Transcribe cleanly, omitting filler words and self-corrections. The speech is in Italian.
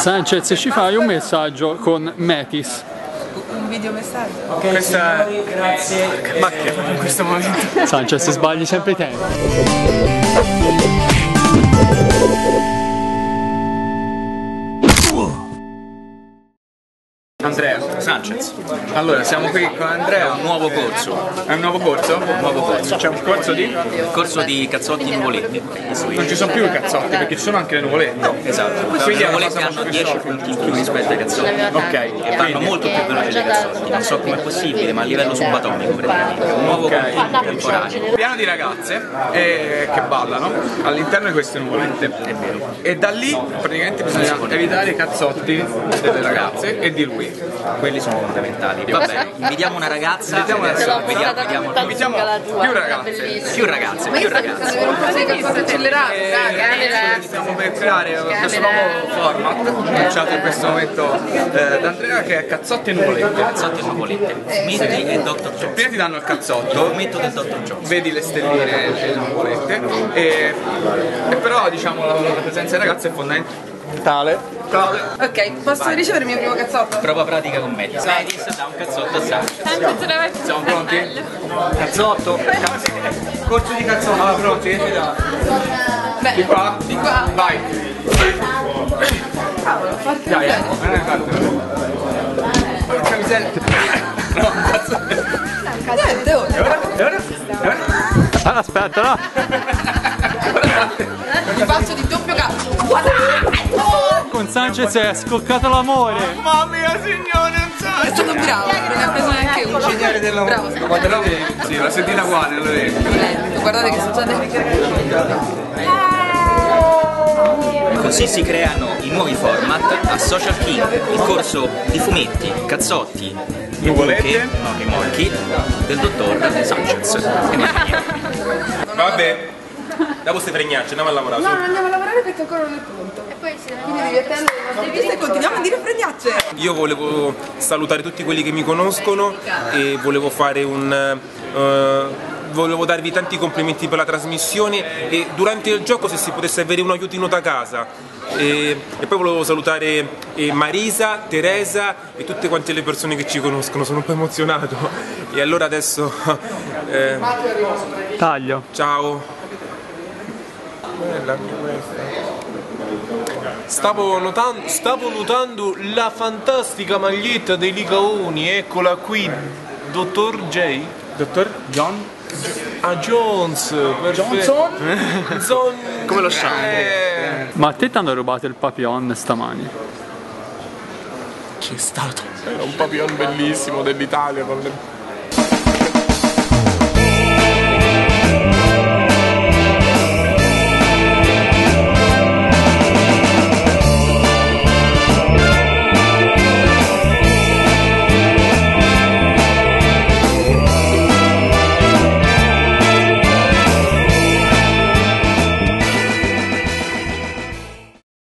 Sanchez, ci fai un messaggio con Metis? Un videomessaggio? Ok, questa... grazie. Ma che in questo momento? Sanchez, sbagli sempre i tempi. Andrea Sanchez. Allora, siamo qui con Andrea. È un nuovo corso. È un nuovo corso? Un nuovo corso. C'è un corso di? Corso di cazzotti e nuvolette. Non ci sono più i cazzotti perché ci sono anche le nuvolette. No, esatto. Quindi le nuvolette hanno 10 punti in più rispetto ai cazzotti. Ok. E vanno molto più veloci dei cazzotti. Non so com'è possibile, ma a livello subatomico praticamente. Un nuovo temporaneo. Piano di ragazze che ballano all'interno di queste nuvolette. È vero. E da lì praticamente bisogna evitare i cazzotti delle ragazze e di lui. Quelli sono fondamentali. Vabbè, invitiamo una ragazza. Invitiamo una ragazza. Invitiamo più ragazze. Un po' di cazzotti accelerati, Stiamo per creare questo nuovo format lanciato in questo momento da Andrea, che è cazzotti e nuvolette. Cazzotti e nuvolette. Fumetti e Dr. Jones. Prima ti danno il cazzotto, Fumetto del Dr. Jones. vedi le stelline e le nuvolette e però diciamo la presenza dei ragazzi è fondamentale. Ok, posso ricevere il mio primo cazzotto? Prova pratica con Metis. Metis dà un cazzotto a Sanchez. Siamo pronti? Cazzotto? Corso di cazzotto, allora pronti? Beh, Di qua? Di qua. Vai! Cavolo, forte. Dai, non è fatto. Porca miseria! No, cazzo! Niente, ora. E ora? Aspetta, no! Ti faccio di doppio calcio. Con Sanchez è scoccato l'amore! Mamma mia, signore, non so! È stato bravo, non ne ha preso neanche uno. Bravo, sei Quando lo vedi? Sì, l'ho sentita uguale, lo vedi. lento. Guardate che sono già Così si creano i nuovi format a Social King, il corso di fumetti, cazzotti, Nuvolette? i morchi del dottor Sanchez. Vabbè, dopo ste fregnacce, andiamo a lavorare. No, non andiamo a lavorare perché ancora non è pronto. E poi quindi devi attendere le nostre viste e continuiamo a dire fregnacce. Io volevo salutare tutti quelli che mi conoscono e volevo fare volevo darvi tanti complimenti per la trasmissione e durante il gioco se si potesse avere un aiutino da casa. E poi volevo salutare Marisa, Teresa e tutte quante le persone che ci conoscono, sono un po' emozionato. E allora adesso Taglio. ciao. Bella anche questa. Stavo notando la fantastica maglietta dei Licaoni, eccola qui, dottor J. Dottor John? Ah, Jones, perfetto. Johnson? Come lo sa? Ma a te ti hanno rubato il papillon stamani? C'è stato. Era un papillon bellissimo dell'Italia con le